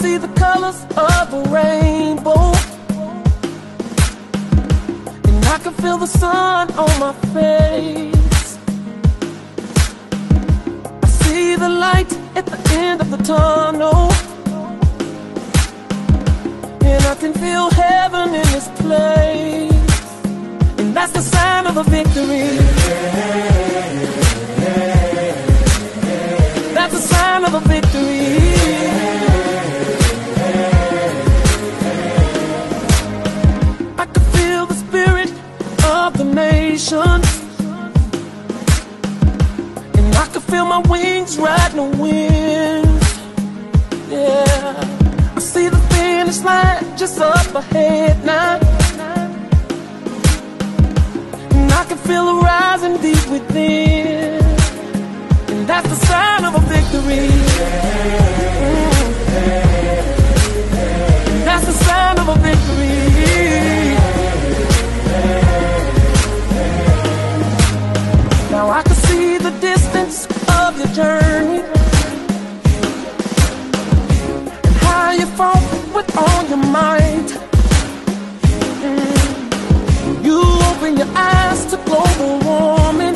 see the colors of a rainbow, and I can feel the sun on my face. I see the light at the end of the tunnel, and I can feel heaven in this place. And that's the sign of a victory. That's a sign of a victory. I can feel the spirit of the nations, and I can feel my wings riding the wind. Yeah, I see the finish line just up ahead now, and I can feel it rising deep within. And that's the sign of a victory. That's the sign of a victory. Now I can see the distance of your journey, and how you fought with all your might. You open your eyes to global warming,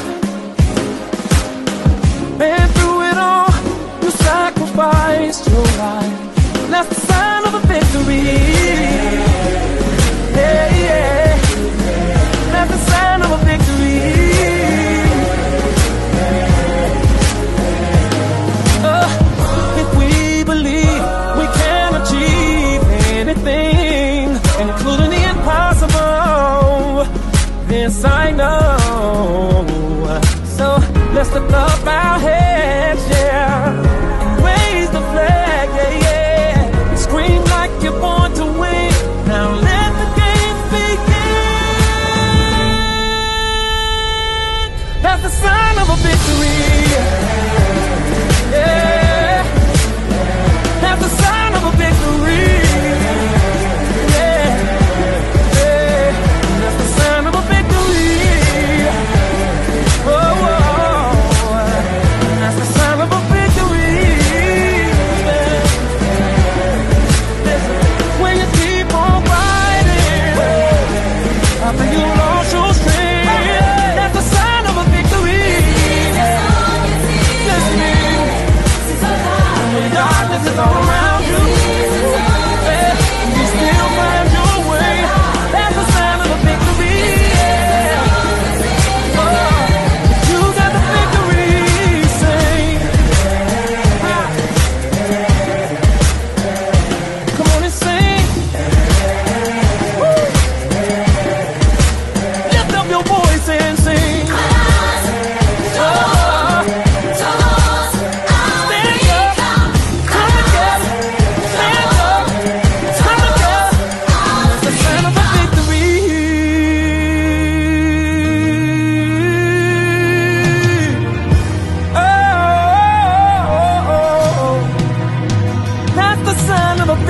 and through it all, you sacrificed your life. That's the sign of a victory. Yeah, yeah. That's the sign of a victory. If we believe we can achieve anything, including the impossible, this I know. So let's lift up our heads, yeah, and raise the flag, yeah, yeah. Scream like you're born to win. Now let the game begin. That's the sign of a victory. Yeah, that's the sign of a victory. Yeah, yeah, that's the sign of a victory. Oh, oh, that's the sign of a victory. When you keep on fighting after you lost your strength, that's the sign of a victory. Listen, when darkness is all around you, you still find your way. That's the sign of a victory. You got the victory, sing. Come on and sing. Woo. Lift up your voice and sing. Stand up, come together, stand up, come together. That's the sign of a victory. Oh, that's the sign of a